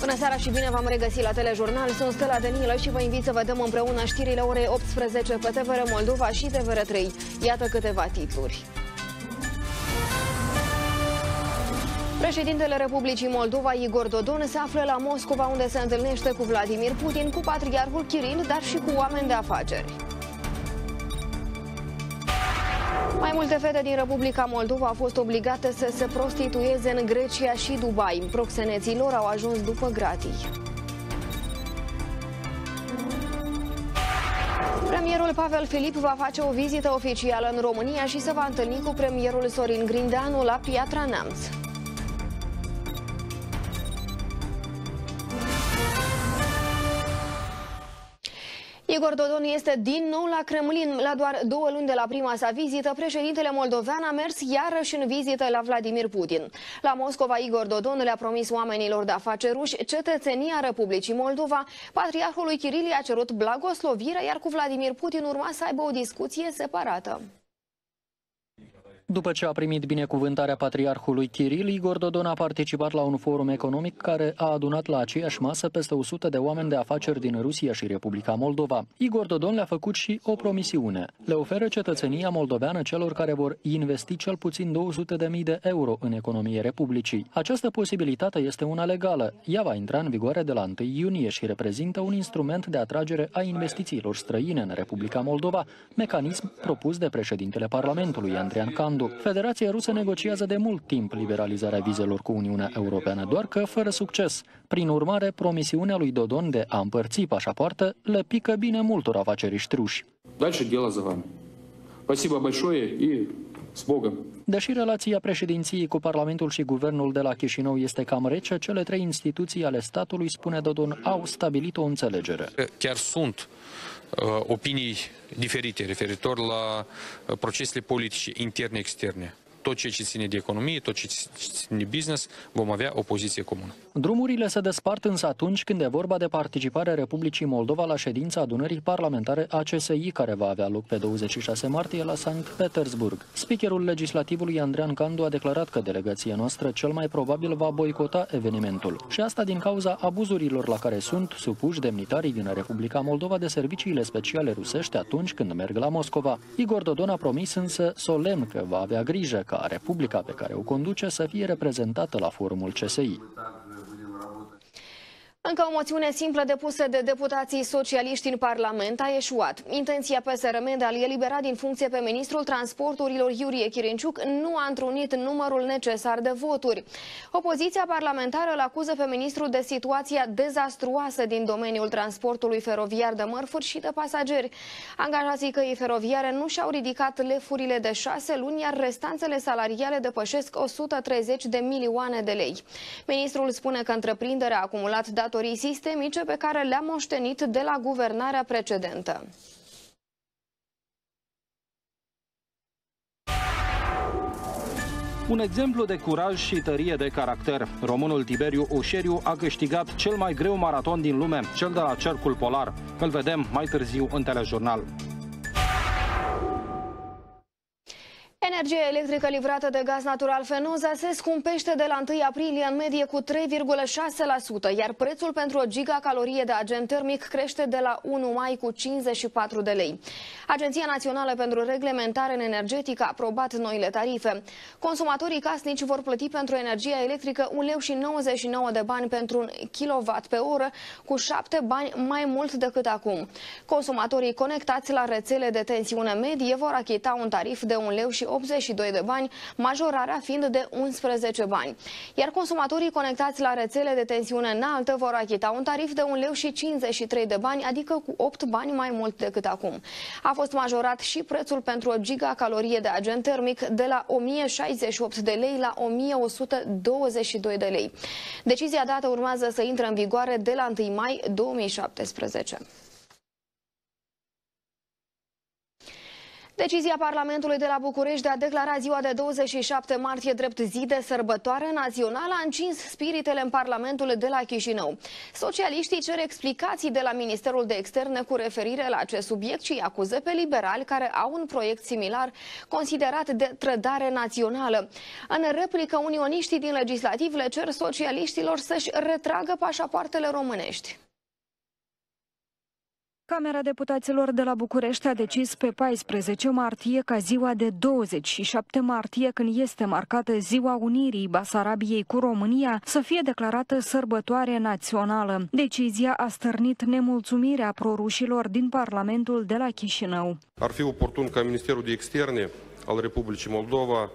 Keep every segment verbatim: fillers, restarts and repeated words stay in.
Bună seara și bine v-am regăsit la Telejurnal. Sunt Stella Denilă și vă invit să vedem împreună știrile orei optsprezece pe T V R Moldova și T V R trei. Iată câteva titluri. Președintele Republicii Moldova, Igor Dodon, se află la Moscova, unde se întâlnește cu Vladimir Putin, cu patriarhul Kiril, dar și cu oameni de afaceri. Mai multe fete din Republica Moldova au fost obligate să se prostitueze în Grecia și Dubai. Proxeneții lor au ajuns după gratii. Premierul Pavel Filip va face o vizită oficială în România și se va întâlni cu premierul Sorin Grindeanu la Piatra Neamț. Igor Dodon este din nou la Kremlin. La doar două luni de la prima sa vizită, președintele moldovean a mers iarăși în vizită la Vladimir Putin. La Moscova, Igor Dodon le-a promis oamenilor de afaceri ruși cetățenia Republicii Moldova. Patriarhului Kiril i-a cerut blagoslovirea, iar cu Vladimir Putin urma să aibă o discuție separată. După ce a primit binecuvântarea patriarhului Kiril, Igor Dodon a participat la un forum economic care a adunat la aceeași masă peste o sută de oameni de afaceri din Rusia și Republica Moldova. Igor Dodon le-a făcut și o promisiune. Le oferă cetățenia moldoveană celor care vor investi cel puțin două sute de mii de euro în economie Republicii. Această posibilitate este una legală. Ea va intra în vigoare de la întâi iunie și reprezintă un instrument de atragere a investițiilor străine în Republica Moldova, mecanism propus de președintele Parlamentului, Andrian Candu. Federația Rusă negociază de mult timp liberalizarea vizelor cu Uniunea Europeană, doar că fără succes. Prin urmare, promisiunea lui Dodon de a împărți pașapoarte le pică bine multor afaceriști ruși. Дальше дело за вами. Спасибо большое и с Богом. Deși relația președinției cu Parlamentul și Guvernul de la Chișinău este cam rece, cele trei instituții ale statului, spune Dodon, au stabilit o înțelegere. Chiar sunt opinii diferite referitor la procesele politice interne-externe. Tot ce ține de economie, tot ce ține de business, vom avea o poziție comună. Drumurile se despart însă atunci când e vorba de participarea Republicii Moldova la ședința adunării parlamentare A C S I, care va avea loc pe douăzeci și șase martie la Sankt Petersburg. Speakerul legislativului Andrian Candu a declarat că delegația noastră cel mai probabil va boicota evenimentul. Și asta din cauza abuzurilor la care sunt supuși demnitarii din Republica Moldova de serviciile speciale rusești atunci când merg la Moscova. Igor Dodon a promis însă solemn că va avea grijă ca Republica pe care o conduce să fie reprezentată la forumul C S I. Încă o moțiune simplă depusă de deputații socialiști în Parlament a eșuat. Intenția P S R M de a-l elibera din funcție pe ministrul transporturilor Iurie Chirinciuc nu a întrunit numărul necesar de voturi. Opoziția parlamentară îl acuză pe ministrul de situația dezastruoasă din domeniul transportului feroviar de mărfuri și de pasageri. Angajații căii feroviare nu și-au ridicat lefurile de șase luni, iar restanțele salariale depășesc o sută treizeci de milioane de lei. Ministrul spune că întreprinderea a acumulat datorii sistemice pe care le-a moștenit de la guvernarea precedentă. Un exemplu de curaj și tărie de caracter. Românul Tiberiu Oșeriu a câștigat cel mai greu maraton din lume, cel de la Cercul Polar. Îl vedem mai târziu în Telejurnal. Energia electrică livrată de gaz natural Fenoza se scumpește de la întâi aprilie în medie cu trei virgulă șase la sută, iar prețul pentru o gigacalorie de agent termic crește de la unu mai cu cincizeci și patru de lei. Agenția Națională pentru Reglementare Energetică a aprobat noile tarife. Consumatorii casnici vor plăti pentru energia electrică un leu și nouăzeci și nouă de bani pentru un kilowatt pe oră, cu șapte bani mai mult decât acum. Consumatorii conectați la rețele de tensiune medie vor achita un tarif de un leu și optzeci și doi de bani, majorarea fiind de unsprezece bani. Iar consumatorii conectați la rețele de tensiune înaltă vor achita un tarif de un leu și cincizeci și trei de bani, adică cu opt bani mai mult decât acum. A fost majorat și prețul pentru o gigacalorie de agent termic de la o mie șaizeci și opt de lei la o mie o sută douăzeci și doi de lei. Decizia dată urmează să intre în vigoare de la întâi mai două mii șaptesprezece. Decizia Parlamentului de la București de a declara ziua de douăzeci și șapte martie drept zi de sărbătoare națională a încins spiritele în Parlamentul de la Chișinău. Socialiștii cer explicații de la Ministerul de Externe cu referire la acest subiect și îi acuză pe liberali care au un proiect similar considerat de trădare națională. În replică, unioniștii din legislativ le cer socialiștilor să-și retragă pașapoartele românești. Camera Deputaților de la București a decis pe paisprezece martie ca ziua de douăzeci și șapte martie, când este marcată Ziua Unirii Basarabiei cu România, să fie declarată sărbătoare națională. Decizia a stârnit nemulțumirea prorușilor din Parlamentul de la Chișinău. Ar fi oportun ca Ministerul de Externe al Republicii Moldova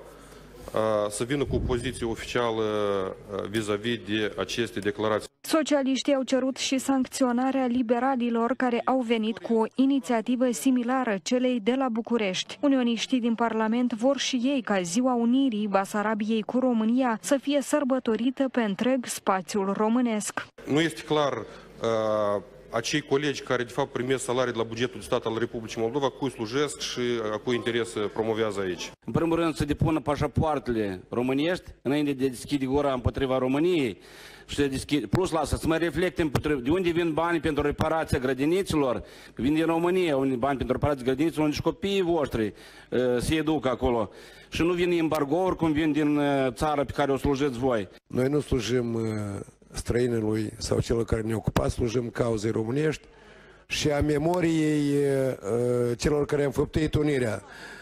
să vină cu o poziție oficială vis-a-vis de aceste declarații. Socialiștii au cerut și sancționarea liberalilor care au venit cu o inițiativă similară celei de la București. Unioniștii din Parlament vor și ei ca Ziua Unirii Basarabiei cu România să fie sărbătorită pe întreg spațiul românesc. Nu este clar uh, acei colegi care de fapt primesc salarii de la bugetul de stat al Republicii Moldova, cui slujesc și a cui interes promovează aici. În primul rând să depună pașapoartele românești înainte de a deschide gura împotriva României. Și de deschide. Plus la asta, să mai reflectăm de unde vin banii pentru reparația grădiniților. Vin din România, unde bani pentru reparația grădiniților, unde și copiii voștri uh, se educă acolo. Și nu vin embargouri cum vin din uh, țara pe care o slujiți voi. Noi nu slujim uh, străinului sau celor care ne ocupați, slujim cauzei românești și a memoriei uh, celor care au înfăptuit unirea.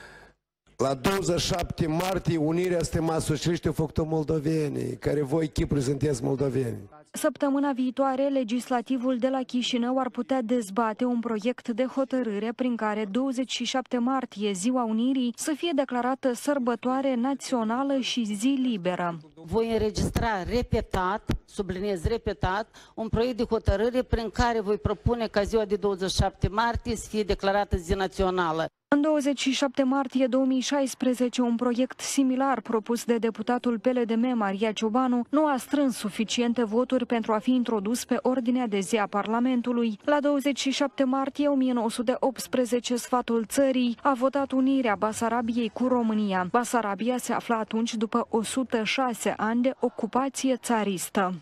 La douăzeci și șapte martie, unirea suntem socialiști au făcut-o moldovenii, care voi chipuri sunteți moldoveni. Săptămâna viitoare, legislativul de la Chișinău ar putea dezbate un proiect de hotărâre prin care douăzeci și șapte martie, Ziua Unirii, să fie declarată sărbătoare națională și zi liberă. Voi înregistra repetat, subliniez repetat, un proiect de hotărâre prin care voi propune ca ziua de douăzeci și șapte martie să fie declarată zi națională. În douăzeci și șapte martie două mii șaisprezece, un proiect similar propus de deputatul P L D M Maria Ciobanu nu a strâns suficiente voturi pentru a fi introdus pe ordinea de zi a Parlamentului. La douăzeci și șapte martie o mie nouă sute optsprezece, sfatul țării a votat unirea Basarabiei cu România. Basarabia se afla atunci după o sută șase ani de ocupație țaristă.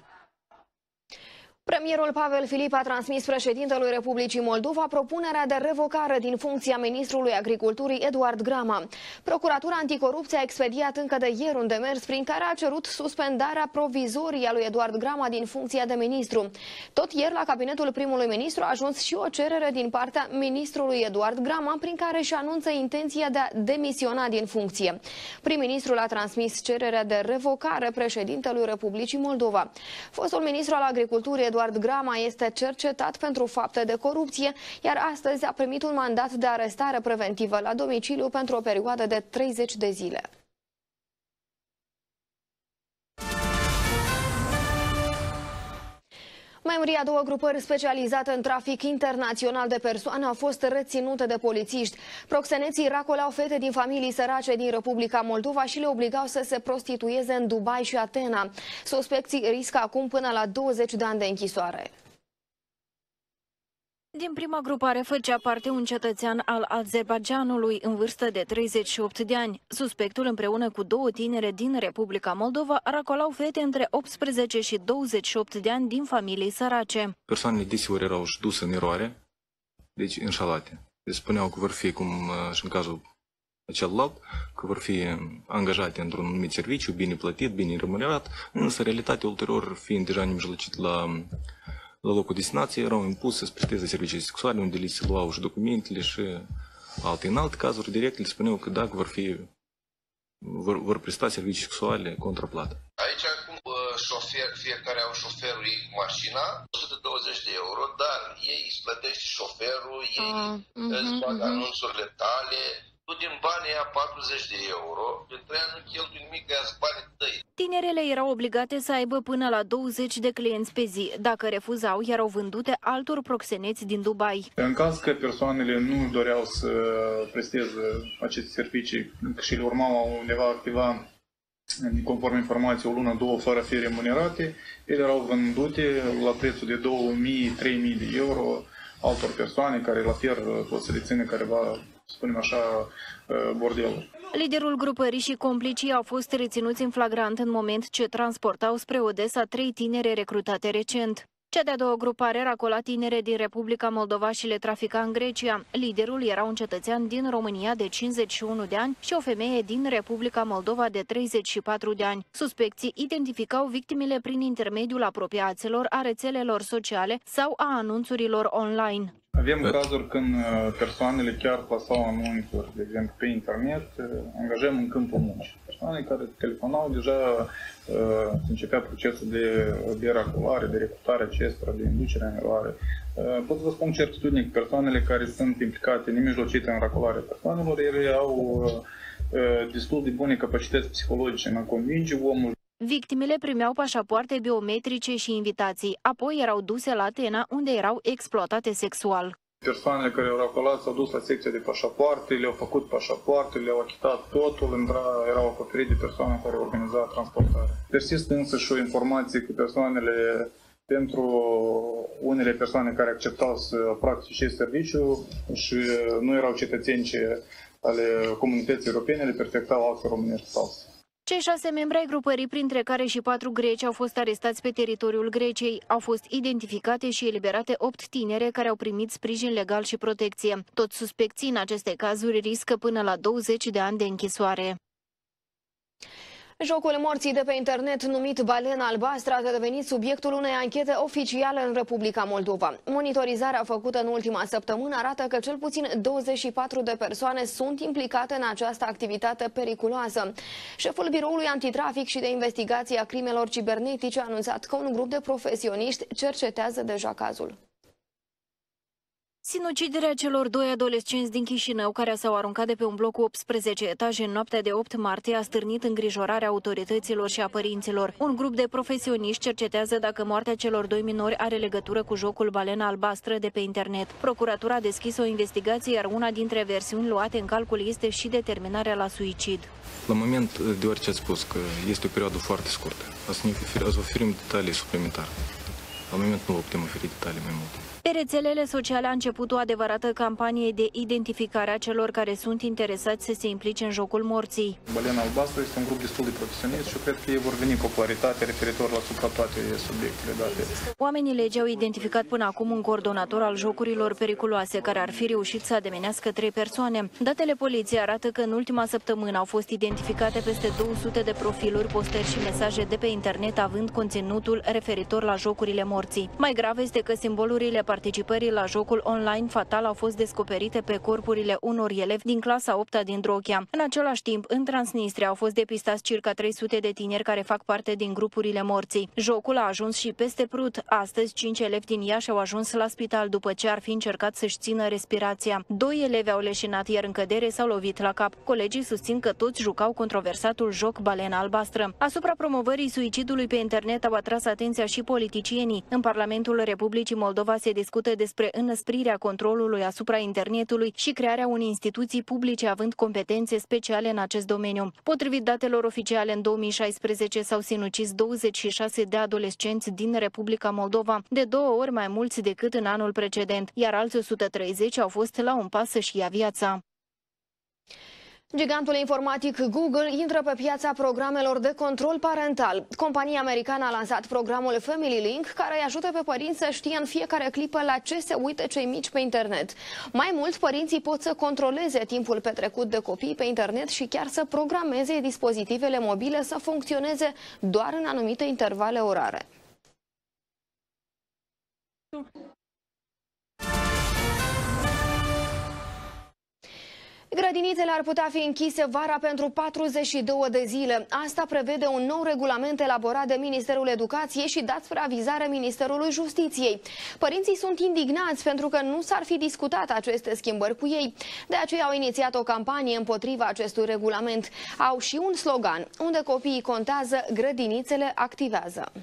Premierul Pavel Filip a transmis președintelui Republicii Moldova propunerea de revocare din funcția ministrului agriculturii Eduard Grama. Procuratura Anticorupție a expediat încă de ieri un demers prin care a cerut suspendarea provizorie a lui Eduard Grama din funcția de ministru. Tot ieri, la cabinetul primului ministru a ajuns și o cerere din partea ministrului Eduard Grama prin care își anunță intenția de a demisiona din funcție. Prim-ministrul a transmis cererea de revocare președintelui Republicii Moldova. Fostul ministru al agriculturii Eduard Grama este cercetat pentru fapte de corupție, iar astăzi a primit un mandat de arestare preventivă la domiciliu pentru o perioadă de treizeci de zile. Membrii a două grupări specializate în trafic internațional de persoane au fost reținute de polițiști. Proxeneții racoleau fete din familii sărace din Republica Moldova și le obligau să se prostitueze în Dubai și Atena. Suspecții riscă acum până la douăzeci de ani de închisoare. Din prima grupare făcea parte un cetățean al Azerbaidjanului în vârstă de treizeci și opt de ani. Suspectul împreună cu două tinere din Republica Moldova racolau fete între optsprezece și douăzeci și opt de ani din familii sărace. Persoanele deseori erau și duse în eroare, deci înșalate. Deci spuneau că vor fi, cum și în cazul celălalt, că vor fi angajate într-un anumit serviciu, bine plătit, bine remunerat, însă realitatea ulterior, fiind deja nemijlocit la la locul destinației, erau impuse să presteze servicii sexuale, unde li se luau și documentele și alte. În alte cazuri, direct le spuneau că dacă vor, fi, vor, vor presta servicii sexuale contra plată. Aici, cum șofer, fiecare au șoferul ei cu mașina, o sută douăzeci de euro, dar ei îți plătești șoferul, ei uh, îți bag uh-huh. anunțurile tale, tu din banii ia patruzeci de euro, pentru ea nu cheltui nimic, că ia-ți banii tăi. Tinerele erau obligate să aibă până la douăzeci de clienți pe zi. Dacă refuzau, erau vândute altor proxeneți din Dubai. În caz că persoanele nu doreau să presteze aceste servicii și le urmau undeva activa, conform informației, o lună, două, fără a fi remunerate, ele erau vândute la prețul de două mii, trei mii de euro altor persoane care la fier pot să le țină careva să spunem așa, bordeluri. Liderul grupării și complicii au fost reținuți în flagrant în moment ce transportau spre Odessa trei tinere recrutate recent. Cea de-a doua grupare racola tinere din Republica Moldova și le trafica în Grecia. Liderul era un cetățean din România de cincizeci și unu de ani și o femeie din Republica Moldova de treizeci și patru de ani. Suspecții identificau victimele prin intermediul apropiaților, a rețelelor sociale sau a anunțurilor online. Avem cazuri când persoanele chiar plasau anunțuri, de exemplu, pe internet, angajăm în câmpul muncii. Persoane care telefonau, deja se începea procesul de, de racolare, de recrutare acestora, de inducere în eroare. Pot să vă spun certitudine că persoanele care sunt implicate, nemijlocite în racolarea persoanelor, ele au destul de bune capacități psihologice în a convinge omul. Victimele primeau pașapoarte biometrice și invitații, apoi erau duse la Atena, unde erau exploatate sexual. Persoanele care au racolat s-au dus la secția de pașapoarte, le-au făcut pașapoarte, le-au achitat totul, erau acoperite de persoana care organiza transportarea. Persistă însă și o informație că persoanele, pentru unele persoane care acceptau să practice serviciu și nu erau cetățeni ale comunității europene, le perfectau acte românești false. Cei șase membri ai grupării, printre care și patru greci, au fost arestați pe teritoriul Greciei. Au fost identificate și eliberate opt tinere care au primit sprijin legal și protecție. Toți suspecții în aceste cazuri riscă până la douăzeci de ani de închisoare. Jocul morții de pe internet, numit Balena Albastră, a devenit subiectul unei anchete oficiale în Republica Moldova. Monitorizarea făcută în ultima săptămână arată că cel puțin douăzeci și patru de persoane sunt implicate în această activitate periculoasă. Șeful Biroului Antitrafic și de Investigație a Crimelor Cibernetice a anunțat că un grup de profesioniști cercetează deja cazul. Sinuciderea celor doi adolescenți din Chișinău care s-au aruncat de pe un bloc cu optsprezece etaje în noaptea de opt martie a stârnit îngrijorarea autorităților și a părinților. Un grup de profesioniști cercetează dacă moartea celor doi minori are legătură cu jocul Balena Albastră de pe internet. Procuratura a deschis o investigație, iar una dintre versiuni luate în calcul este și determinarea la suicid. La moment, deoarece ați spus că este o perioadă foarte scurtă, o să ne oferim detalii suplimentare. La moment nu vă putem oferi detalii mai multe. Pe rețelele sociale a început o adevărată campanie de identificare a celor care sunt interesați să se implice în jocul morții. Balena Albastră este un grup destul de profesionist și eu cred că ei vor veni popularitate referitor la supra toate subiectele date. Oamenii legii au identificat până acum un coordonator al jocurilor periculoase care ar fi reușit să ademenească trei persoane. Datele poliției arată că în ultima săptămână au fost identificate peste două sute de profiluri, postări și mesaje de pe internet având conținutul referitor la jocurile morții. Mai grav este că simbolurile participării la jocul online fatal au fost descoperite pe corpurile unor elevi din clasa a opta din Drochia. În același timp, în Transnistria au fost depistați circa trei sute de tineri care fac parte din grupurile morții. Jocul a ajuns și peste Prut. Astăzi, cinci elevi din Iași au ajuns la spital după ce ar fi încercat să-și țină respirația. Doi elevi au leșinat, iar în cădere s-au lovit la cap. Colegii susțin că toți jucau controversatul joc Balena Albastră. Asupra promovării suicidului pe internet au atras atenția și politicienii. În Parlamentul Republicii Moldova se discută despre înăsprirea controlului asupra internetului și crearea unei instituții publice având competențe speciale în acest domeniu. Potrivit datelor oficiale, în două mii șaisprezece s-au sinucis douăzeci și șase de adolescenți din Republica Moldova, de două ori mai mulți decât în anul precedent, iar alți o sută treizeci au fost la un pas să-și ia viața. Gigantul informatic Google intră pe piața programelor de control parental. Compania americană a lansat programul Family Link, care îi ajută pe părinți să știe în fiecare clipă la ce se uită cei mici pe internet. Mai mult, părinții pot să controleze timpul petrecut de copii pe internet și chiar să programeze dispozitivele mobile să funcționeze doar în anumite intervale orare. Grădinițele ar putea fi închise vara pentru patruzeci și două de zile. Asta prevede un nou regulament elaborat de Ministerul Educației și dat spre avizare Ministerului Justiției. Părinții sunt indignați pentru că nu s-ar fi discutat aceste schimbări cu ei. De aceea au inițiat o campanie împotriva acestui regulament. Au și un slogan: unde copiii contează, grădinițele activează.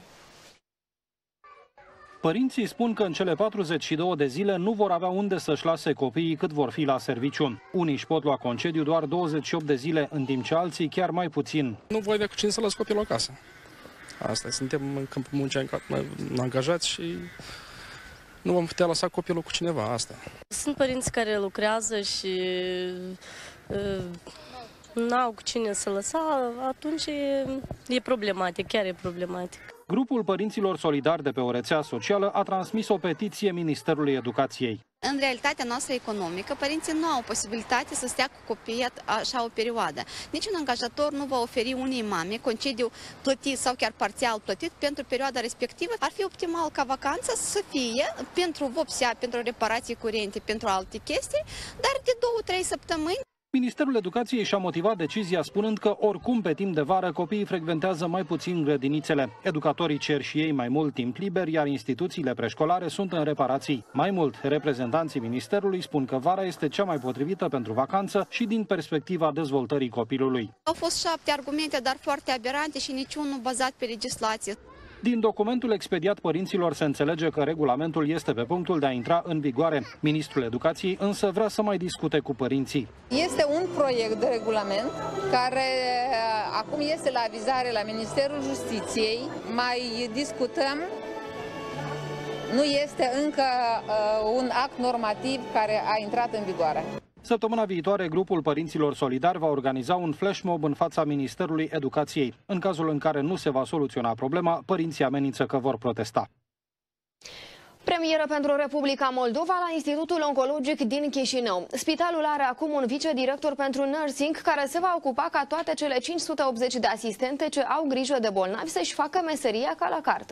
Părinții spun că în cele patruzeci și două de zile nu vor avea unde să-și lase copiii cât vor fi la serviciu. Unii își pot lua concediu doar douăzeci și opt de zile, în timp ce alții chiar mai puțin. Nu voi cu cine să las copilul acasă. Asta, suntem în câmpul muncii angajați și nu vom putea lăsa copilul cu cineva, asta. Sunt părinți care lucrează și uh, n-au cu cine să lăsa, atunci e, e problematic, chiar e problematic. Grupul Părinților Solidari de pe o rețea socială a transmis o petiție Ministerului Educației. În realitatea noastră economică, părinții nu au posibilitate să stea cu copiii așa o perioadă. Niciun angajator nu va oferi unei mame concediu plătit sau chiar parțial plătit pentru perioada respectivă. Ar fi optimal ca vacanța să fie pentru vopsea, pentru reparații curente, pentru alte chestii, dar de două-trei săptămâni. Ministerul Educației și-a motivat decizia spunând că oricum pe timp de vară copiii frecventează mai puțin grădinițele. Educatorii cer și ei mai mult timp liber, iar instituțiile preșcolare sunt în reparații. Mai mult, reprezentanții Ministerului spun că vara este cea mai potrivită pentru vacanță și din perspectiva dezvoltării copilului. Au fost șapte argumente, dar foarte aberante și niciunul bazat pe legislație. Din documentul expediat părinților se înțelege că regulamentul este pe punctul de a intra în vigoare. Ministrul Educației însă vrea să mai discute cu părinții. Este un proiect de regulament care acum este la avizare la Ministerul Justiției. Mai discutăm. Nu este încă uh, un act normativ care a intrat în vigoare. Săptămâna viitoare, grupul Părinților Solidari va organiza un flash mob în fața Ministerului Educației. În cazul în care nu se va soluționa problema, părinții amenință că vor protesta. Premieră pentru Republica Moldova la Institutul Oncologic din Chișinău. Spitalul are acum un vicedirector pentru nursing care se va ocupa ca toate cele cinci sute optzeci de asistente ce au grijă de bolnavi să-și facă meseria ca la carte.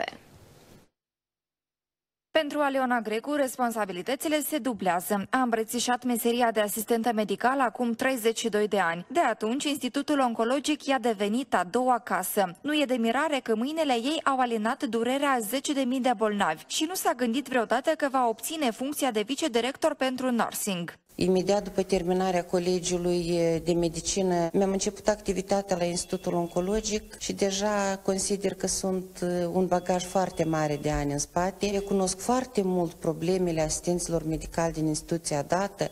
Pentru Aleona Grecu, responsabilitățile se dublează. A îmbrățișat meseria de asistentă medicală acum treizeci și doi de ani. De atunci, Institutul Oncologic i-a devenit a doua casă. Nu e de mirare că mâinile ei au alinat durerea a zece de mii de bolnavi și nu s-a gândit vreodată că va obține funcția de vicedirector pentru nursing. Imediat după terminarea colegiului de medicină, mi-am început activitatea la Institutul Oncologic și deja consider că sunt un bagaj foarte mare de ani în spate. Recunosc foarte mult problemele asistenților medicali din instituția dată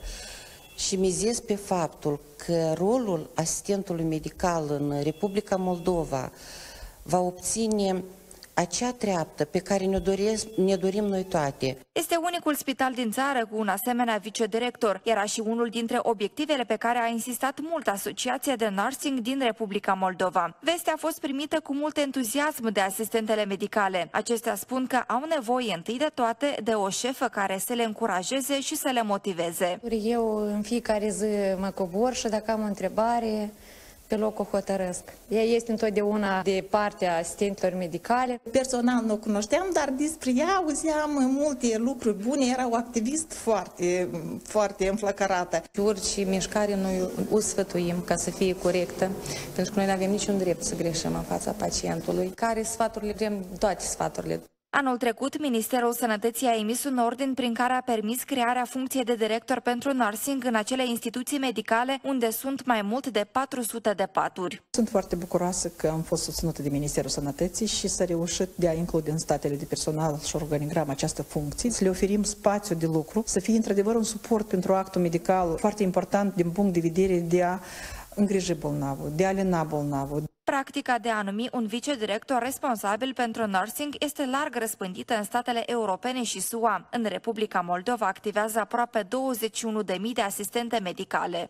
și mizez pe faptul că rolul asistentului medical în Republica Moldova va obține acea treaptă pe care ne, doresc, ne dorim noi toate. Este unicul spital din țară cu un asemenea vicedirector. Era și unul dintre obiectivele pe care a insistat mult Asociația de Nursing din Republica Moldova. Vestea a fost primită cu mult entuziasm de asistentele medicale. Acestea spun că au nevoie întâi de toate de o șefă care să le încurajeze și să le motiveze. Eu în fiecare zi mă cobor și dacă am o întrebare, pe loc o hotărăsc. Ea este întotdeauna de partea asistentelor medicale. Personal nu o cunoșteam, dar despre ea auzeam multe lucruri bune. Era o activist foarte, foarte înflăcărată. Orice mișcare noi o sfătuim ca să fie corectă, pentru că noi nu avem niciun drept să greșim în fața pacientului. Care sfaturile, vrem toate sfaturile. Anul trecut, Ministerul Sănătății a emis un ordin prin care a permis crearea funcției de director pentru nursing în acele instituții medicale unde sunt mai mult de patru sute de paturi. Sunt foarte bucuroasă că am fost susținută de Ministerul Sănătății și s-a reușit de a include în statele de personal și organigram această funcție, să le oferim spațiu de lucru, să fie într-adevăr un suport pentru actul medical foarte important din punct de vedere de a îngriji bolnavul, de a alina bolnavul. Practica de a numi un vicedirector responsabil pentru nursing este larg răspândită în statele europene și S U A. În Republica Moldova activează aproape douăzeci și unu de mii de asistente medicale.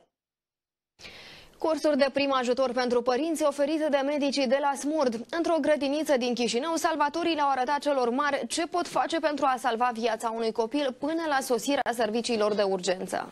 Cursuri de prim ajutor pentru părinți oferite de medicii de la Smurd. Într-o grădiniță din Chișinău, salvatorii le-au arătat celor mari ce pot face pentru a salva viața unui copil până la sosirea serviciilor de urgență.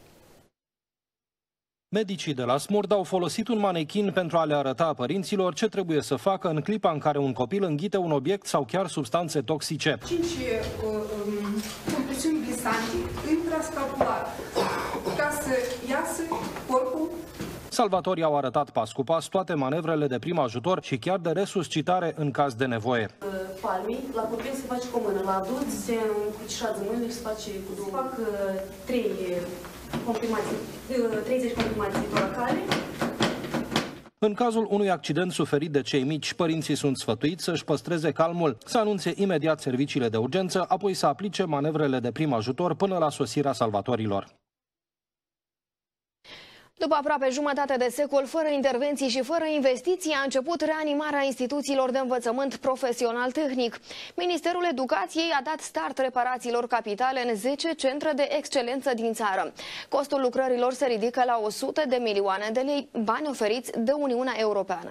Medicii de la Smurd au folosit un manechin pentru a le arăta părinților ce trebuie să facă în clipa în care un copil înghite un obiect sau chiar substanțe toxice. cinci um, compresiuni glisante intrascapular ca să iasă corpul. Salvatorii au arătat pas cu pas toate manevrele de prim ajutor și chiar de resuscitare în caz de nevoie. Palmii, la copil se face cu mână, la adult se încrucișează mâinile și se face cu două. Fac trei comprimații, treizeci comprimații toracale. În cazul unui accident suferit de cei mici, părinții sunt sfătuiți să-și păstreze calmul, să anunțe imediat serviciile de urgență, apoi să aplice manevrele de prim ajutor până la sosirea salvatorilor. După aproape jumătate de secol, fără intervenții și fără investiții, a început reanimarea instituțiilor de învățământ profesional tehnic. Ministerul Educației a dat start reparațiilor capitale în zece centre de excelență din țară. Costul lucrărilor se ridică la o sută de milioane de lei, bani oferiți de Uniunea Europeană.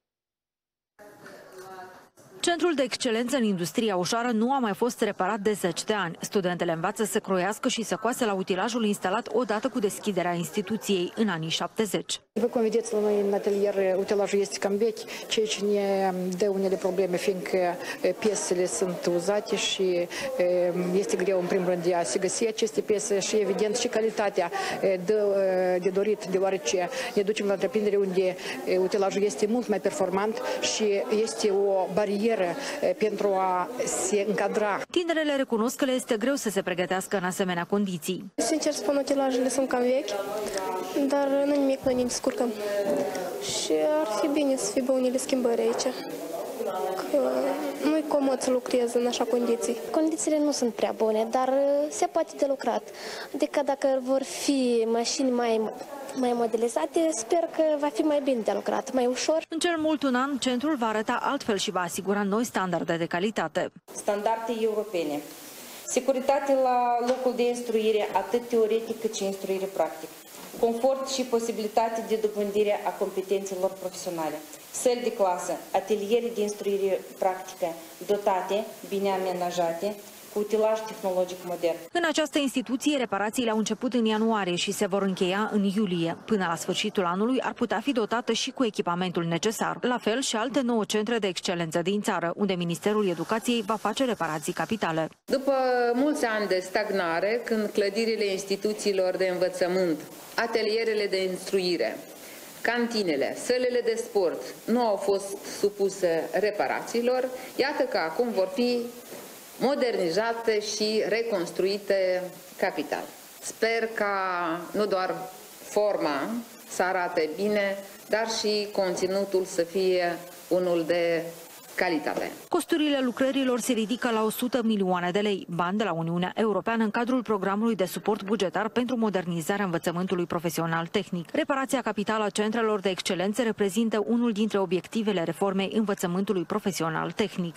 Centrul de excelență în industria ușoară nu a mai fost reparat de zeci de ani. Studentele învață să croiască și să coase la utilajul instalat odată cu deschiderea instituției în anii șaptezeci. După cum vedeți, la noi în atelier utilajul este cam vechi, ceea ce ne dă unele probleme, fiindcă piesele sunt uzate și este greu în primul rând de a se găsi aceste piese și evident și calitatea de, de dorit, deoarece ne ducem la întreprindere unde utilajul este mult mai performant și este o barieră pentru a se încadra. Tinerele recunosc că le este greu să se pregătească în asemenea condiții. Sincer spun, utilajele sunt cam vechi, dar nu nimic, noi ne descurcăm. Și ar fi bine să fie unele schimbări aici. Că nu-i comod să lucrez în așa condiții. Condițiile nu sunt prea bune, dar se poate de lucrat. Adică dacă vor fi mașini mai mai modelizate, sper că va fi mai bine de lucrat, mai ușor. În cel mult un an, centrul va arăta altfel și va asigura noi standarde de calitate. Standarde europene. Securitate la locul de instruire, atât teoretic cât și instruire practică. Confort și posibilitate de dobândire a competențelor profesionale. Săli de clasă, ateliere de instruire practică, dotate, bine amenajate, cu utilaj tehnologic modern. În această instituție, reparațiile au început în ianuarie și se vor încheia în iulie. Până la sfârșitul anului ar putea fi dotată și cu echipamentul necesar. La fel și alte nouă centre de excelență din țară, unde Ministerul Educației va face reparații capitale. După mulți ani de stagnare, când clădirile instituțiilor de învățământ, atelierele de instruire, cantinele, sălile de sport nu au fost supuse reparațiilor, iată că acum vor fi modernizate și reconstruite capital. Sper ca nu doar forma să arate bine, dar și conținutul să fie unul de calitate. Costurile lucrărilor se ridică la o sută milioane de lei, bani de la Uniunea Europeană în cadrul programului de suport bugetar pentru modernizarea învățământului profesional tehnic. Reparația capitală a centrelor de excelență reprezintă unul dintre obiectivele reformei învățământului profesional tehnic.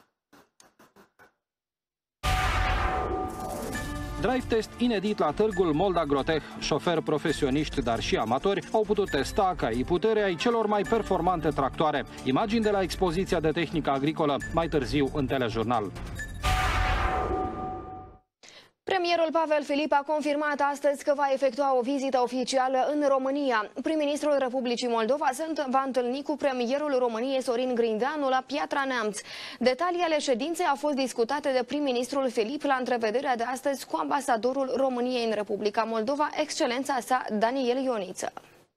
Drive test inedit la târgul Moldagroteh. Șoferi profesioniști, dar și amatori, au putut testa caii putere ai celor mai performante tractoare. Imagini de la expoziția de tehnică agricolă, mai târziu în telejurnal. Premierul Pavel Filip a confirmat astăzi că va efectua o vizită oficială în România. Prim-ministrul Republicii Moldova se va întâlni cu premierul României Sorin Grindeanu la Piatra Neamț. Detalii ale ședinței au fost discutate de prim-ministrul Filip la întrevederea de astăzi cu ambasadorul României în Republica Moldova, excelența sa Daniel Ioniță.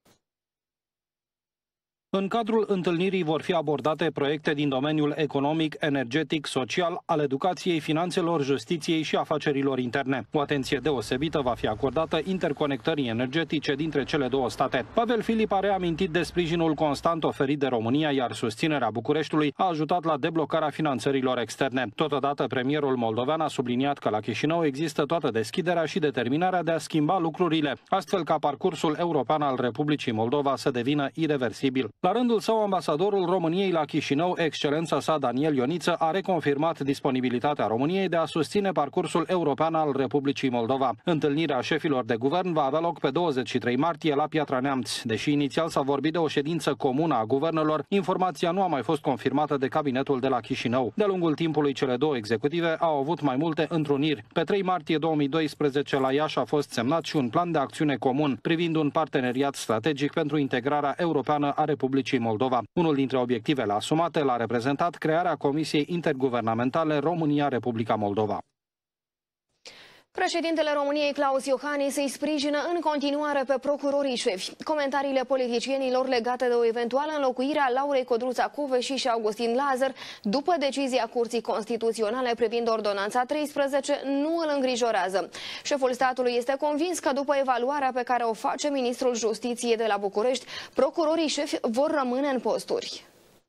În cadrul întâlnirii vor fi abordate proiecte din domeniul economic, energetic, social, al educației, finanțelor, justiției și afacerilor interne. O atenție deosebită va fi acordată interconectării energetice dintre cele două state. Pavel Filip a reamintit de sprijinul constant oferit de România, iar susținerea Bucureștiului a ajutat la deblocarea finanțărilor externe. Totodată, premierul moldovean a subliniat că la Chișinău există toată deschiderea și determinarea de a schimba lucrurile, astfel ca parcursul european al Republicii Moldova să devină ireversibil. La rândul său, ambasadorul României la Chișinău, excelența sa Daniel Ioniță, a reconfirmat disponibilitatea României de a susține parcursul european al Republicii Moldova. Întâlnirea șefilor de guvern va avea loc pe douăzeci și trei martie la Piatra Neamț. Deși inițial s-a vorbit de o ședință comună a guvernelor, informația nu a mai fost confirmată de cabinetul de la Chișinău. De-a lungul timpului, cele două executive au avut mai multe întruniri. Pe trei martie două mii doisprezece la Iași a fost semnat și un plan de acțiune comun privind un parteneriat strategic pentru integrarea europeană a Republicii Moldova. Unul dintre obiectivele asumate l-a reprezentat crearea Comisiei Interguvernamentale România-Republica Moldova. Președintele României, Claus Iohannis, îi sprijină în continuare pe procurorii șefi. Comentariile politicienilor legate de o eventuală înlocuire a Laurei Codruța-Kövesi și Augustin Lazăr după decizia Curții Constituționale privind ordonanța treisprezece nu îl îngrijorează. Șeful statului este convins că după evaluarea pe care o face ministrul Justiției de la București, procurorii șefi vor rămâne în posturi.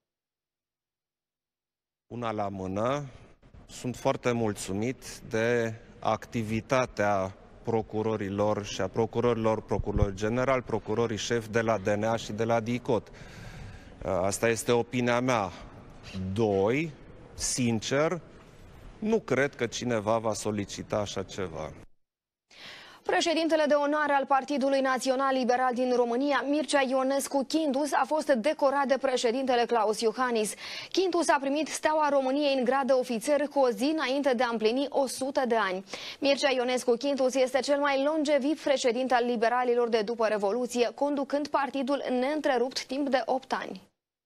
Una la mână, sunt foarte mulțumit de activitatea procurorilor și a procurorilor, procurori general, procurorii șefi de la D N A și de la DICOT. Asta este opinia mea. Doi, sincer, nu cred că cineva va solicita așa ceva. Președintele de onoare al Partidului Național Liberal din România, Mircea Ionescu Chindus, a fost decorat de președintele Claus Iohannis. Chindus a primit Steaua României în grad de ofițer cu o zi înainte de a împlini o sută de ani. Mircea Ionescu Chindus este cel mai longeviv președinte al liberalilor de după Revoluție, conducând partidul neîntrerupt timp de opt ani.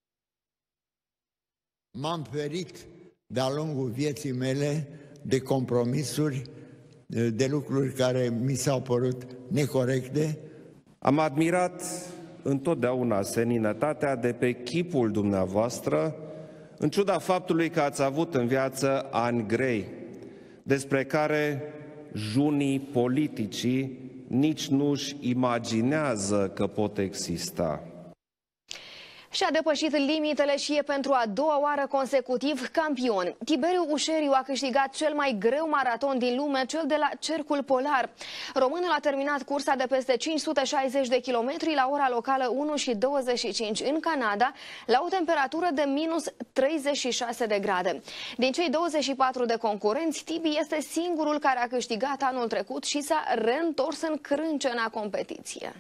M-am ferit de-a lungul vieții mele de compromisuri, de lucruri care mi s-au părut necorecte. Am admirat întotdeauna seninătatea de pe chipul dumneavoastră, în ciuda faptului că ați avut în viață ani grei, despre care junii politicii nici nu-și imaginează că pot exista. Și-a depășit limitele și e pentru a doua oară consecutiv campion. Tiberiu Ușeriu a câștigat cel mai greu maraton din lume, cel de la Cercul Polar. Românul a terminat cursa de peste cinci sute șaizeci de kilometri la ora locală unu și douăzeci și cinci în Canada, la o temperatură de minus treizeci și șase de grade. Din cei douăzeci și patru de concurenți, Tibi este singurul care a câștigat anul trecut și s-a reîntors în crâncena competiție.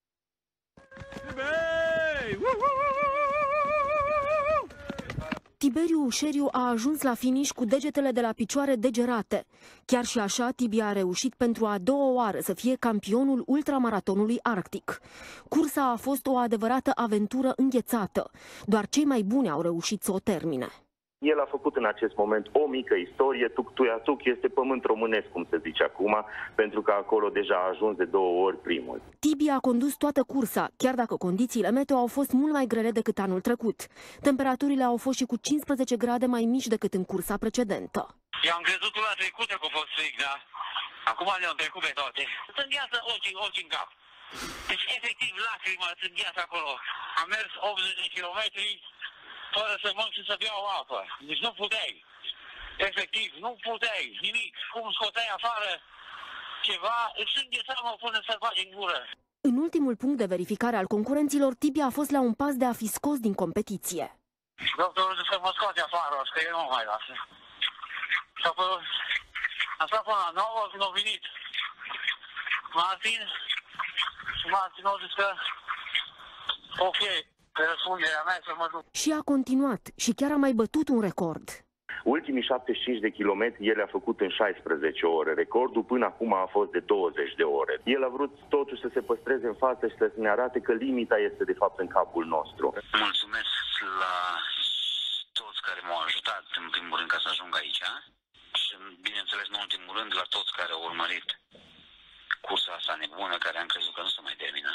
Tiberiu Ușeriu a ajuns la finish cu degetele de la picioare degerate. Chiar și așa, Tibi a reușit pentru a doua oară să fie campionul ultramaratonului arctic. Cursa a fost o adevărată aventură înghețată. Doar cei mai buni au reușit să o termine. El a făcut în acest moment o mică istorie, tuc-tuiatuc este pământ românesc, cum se zice acum, pentru că acolo deja a ajuns de două ori primul. Tibi a condus toată cursa, chiar dacă condițiile meteo au fost mult mai grele decât anul trecut. Temperaturile au fost și cu cincisprezece grade mai mici decât în cursa precedentă. Eu am crezut la trecută că a fost fric, da? Acum le-am trecut pe toate. Sunt gheață ochi, ochi în cap. Deci, efectiv, lacrima sunt gheață acolo. Am mers optzeci de kilometri fără să mânc și să beau apă. Deci nu puteai. Efectiv, nu puteai. Nimic. Cum scoteai afară ceva, îți înghețam până să faci în gură. În ultimul punct de verificare al concurenților, Tibi a fost la un pas de a fi scos din competiție. Doctorul zice că mă scoate afară, că eu nu mai lasă. Și apoi am stat până la nouă când a venit Martin și Martin a zis că ok, pe răspunderea mea să mă duc. Și a continuat și chiar a mai bătut un record. Ultimii șaptezeci și cinci de kilometri el a făcut în șaisprezece ore. Recordul până acum a fost de douăzeci de ore. El a vrut totuși să se păstreze în față și să ne arate că limita este de fapt în capul nostru. Mulțumesc la toți care m-au ajutat în primul rând ca să ajung aici și bineînțeles în ultimul rând la toți care au urmărit cursa asta nebună care am crezut că nu se mai termină.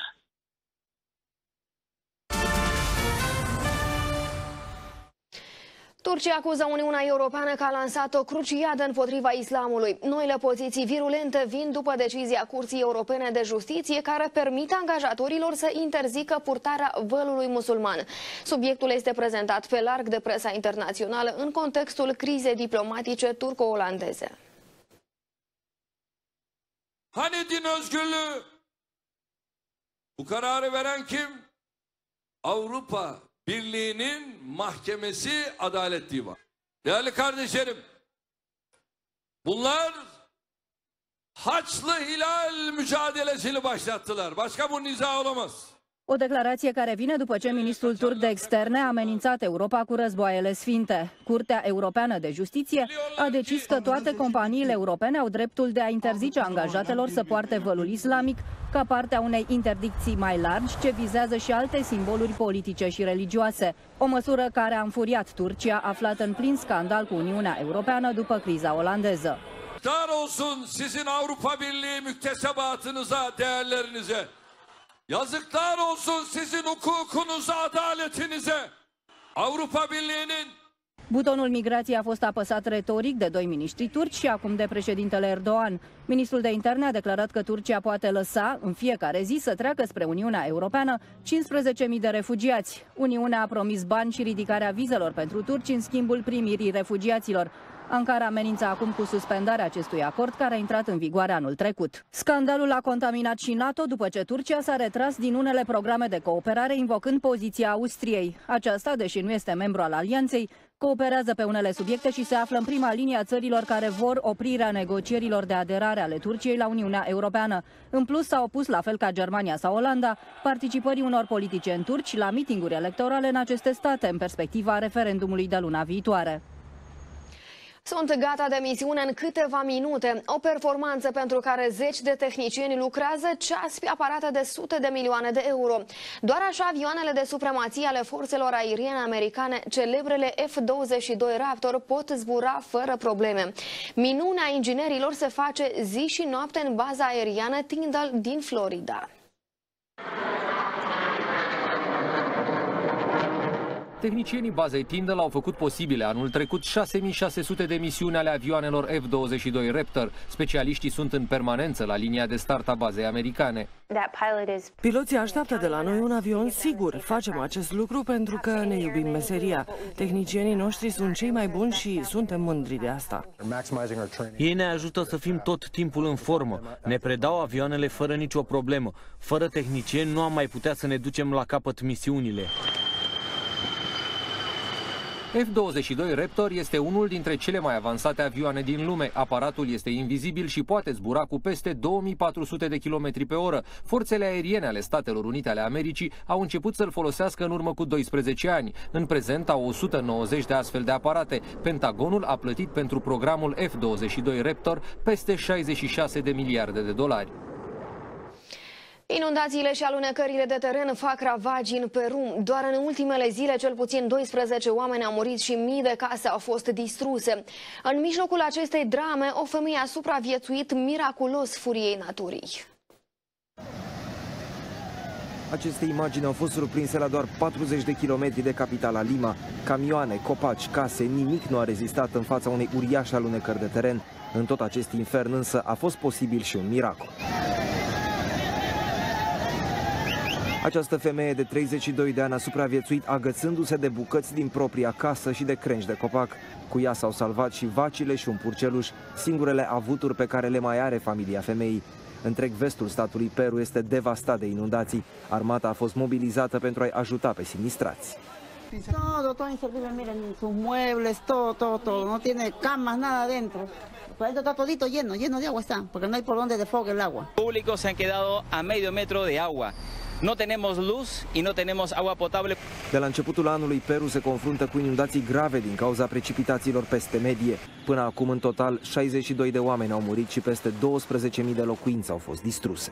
Turcia acuză Uniunea Europeană că a lansat o cruciadă împotriva islamului. Noile poziții virulente vin după decizia Curții Europene de Justiție care permite angajatorilor să interzică purtarea vălului musulman. Subiectul este prezentat pe larg de presa internațională în contextul crizei diplomatice turco-olandeze. Hani din özgürlüğü? Bu kararı veren kim? Avrupa Birliği'nin mahkemesi Adalet Divanı. Değerli kardeşlerim, bunlar Haçlı Hilal mücadelesini başlattılar. Başka bunun izahı olamaz. O declarație care vine după ce ministrul turc de externe a amenințat Europa cu războaiele sfinte. Curtea Europeană de Justiție a decis că toate companiile europene au dreptul de a interzice angajatelor să poarte vălul islamic ca parte a unei interdicții mai largi ce vizează și alte simboluri politice și religioase. O măsură care a înfuriat Turcia, aflată în plin scandal cu Uniunea Europeană după criza olandeză. Yazıklar olsun sizin Avrupa Birliği müktesebatınıza, değerlerinize. Yazıklar olsun sizin hukukunuza, adaletinize. Avrupa Birliği'nin. Butonul migrației a fost apăsat retoric de doi miniștri turci și acum de președintele Erdogan. Ministrul de interne a declarat că Turcia poate lăsa în fiecare zi să treacă spre Uniunea Europeană cincisprezece mii de refugiați. Uniunea a promis bani și ridicarea vizelor pentru turci în schimbul primirii refugiaților. Ankara amenință acum cu suspendarea acestui acord, care a intrat în vigoare anul trecut. Scandalul a contaminat și NATO după ce Turcia s-a retras din unele programe de cooperare, invocând poziția Austriei. Aceasta, deși nu este membru al alianței, cooperează pe unele subiecte și se află în prima linie a țărilor care vor oprirea negocierilor de aderare ale Turciei la Uniunea Europeană. În plus, s-a opus, la fel ca Germania sau Olanda, participării unor politicieni turci la mitinguri electorale în aceste state, în perspectiva referendumului de luna viitoare. Sunt gata de misiune în câteva minute. O performanță pentru care zeci de tehnicieni lucrează ceas pe aparate de sute de milioane de euro. Doar așa avioanele de supremație ale forțelor aeriene americane, celebrele F douăzeci și doi Raptor, pot zbura fără probleme. Minunea inginerilor se face zi și noapte în baza aeriană Tyndall din Florida. Tehnicienii bazei Tyndall au făcut posibile anul trecut șase mii șase sute de misiuni ale avioanelor F douăzeci și doi Raptor. Specialiștii sunt în permanență la linia de start a bazei americane. Piloții așteaptă de la noi un avion sigur. Facem acest lucru pentru că ne iubim meseria. Tehnicienii noștri sunt cei mai buni și suntem mândri de asta. Ei ne ajută să fim tot timpul în formă. Ne predau avioanele fără nicio problemă. Fără tehnicieni nu am mai putea să ne ducem la capăt misiunile. F douăzeci și doi Raptor este unul dintre cele mai avansate avioane din lume. Aparatul este invizibil și poate zbura cu peste două mii patru sute de kilometri pe oră. Forțele aeriene ale Statelor Unite ale Americii au început să-l folosească în urmă cu doisprezece ani. În prezent au o sută nouăzeci de astfel de aparate. Pentagonul a plătit pentru programul F douăzeci și doi Raptor peste șaizeci și șase de miliarde de dolari. Inundațiile și alunecările de teren fac ravagii în Peru. Doar în ultimele zile, cel puțin doisprezece oameni au murit și mii de case au fost distruse. În mijlocul acestei drame, o femeie a supraviețuit miraculos furiei naturii. Aceste imagini au fost surprinse la doar patruzeci de kilometri de capitala Lima. Camioane, copaci, case, nimic nu a rezistat în fața unei uriașe alunecări de teren. În tot acest infern însă a fost posibil și un miracol. Această femeie de treizeci și doi de ani a supraviețuit agățându-se de bucăți din propria casă și de crengi de copac. Cu ea s-au salvat și vacile și un purceluș, singurele avuturi pe care le mai are familia femeii. Întreg vestul statului Peru este devastat de inundații. Armata a fost mobilizată pentru a-i ajuta pe sinistrați. Todo, todo inservible, miren, sus muebles, todo, todo, todo. No tiene camas, nada adentro. Por ahí está todito lleno, lleno de agua está, porque no hay por donde desfogue el agua. Públicos se han quedado a medio metro de agua. No tenemos luz y no tenemos agua potable. De la începutul anului, Peru se confruntă cu inundații grave din cauza precipitațiilor peste medie. Până acum, în total, șaizeci și doi de oameni au murit și peste douăsprezece mii de locuințe au fost distruse.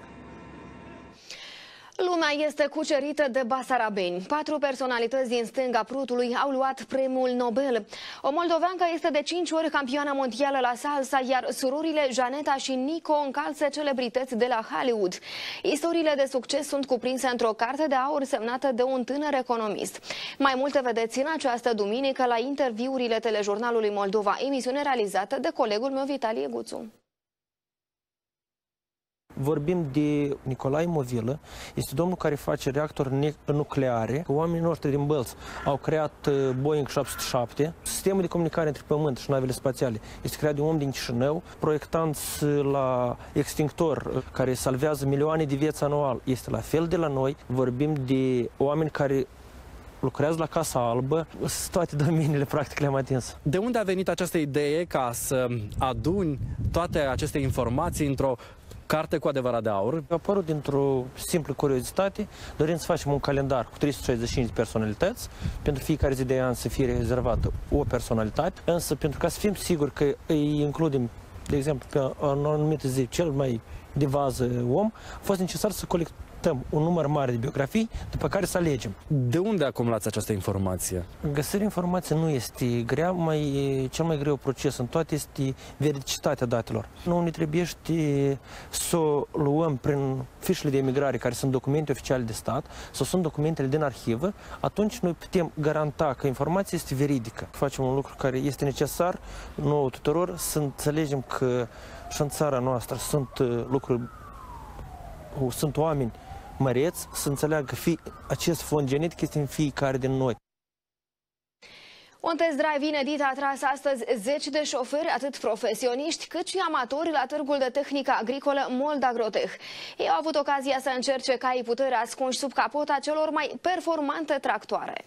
Lumea este cucerită de basarabeni. Patru personalități din stânga Prutului au luat premiul Nobel. O moldoveancă este de cinci ori campioană mondială la salsa, iar surorile Janeta și Nico încalță celebrități de la Hollywood. Istoriile de succes sunt cuprinse într-o carte de aur semnată de un tânăr economist. Mai multe vedeți în această duminică la interviurile telejurnalului Moldova, emisiune realizată de colegul meu Vitalie Guțu. Vorbim de Nicolae Movilă, este domnul care face reactori nucleare. Oamenii noștri din Bălți au creat Boeing șapte sute șapte. Sistemul de comunicare între Pământ și navele spațiale este creat de un om din Chișinău. Proiectanți la extinctor care salvează milioane de vieți anual este la fel de la noi. Vorbim de oameni care lucrează la Casa Albă, toate domeniile practic le-am atins. De unde a venit această idee ca să aduni toate aceste informații într-o carte cu adevărat de aur? A apărut dintr-o simplă curiozitate, dorim să facem un calendar cu trei sute șaizeci și cinci de personalități, pentru fiecare zi de an să fie rezervată o personalitate, însă pentru ca să fim siguri că îi includem, de exemplu, pe o anumită zi cel mai de vază om, a fost necesar să colectăm un număr mare de biografii, după care să alegem. De unde acumulați această informație? Găsirea informației nu este grea, mai, cel mai greu proces în toate este veridicitatea datelor. Nu ne trebuie să o luăm prin fișele de emigrare, care sunt documente oficiale de stat, sau sunt documentele din arhivă, atunci noi putem garanta că informația este veridică. Facem un lucru care este necesar nouă tuturor, să înțelegem că și în țara noastră sunt lucruri, sunt oameni măreți, să înțeleagă că fi, acest fond genetic este în fiecare din noi. Un test drive inedit a atras astăzi zeci de șoferi, atât profesioniști cât și amatori, la târgul de tehnică agricolă Moldagro-Tech. Ei au avut ocazia să încerce caii putere ascunși sub capota celor mai performante tractoare.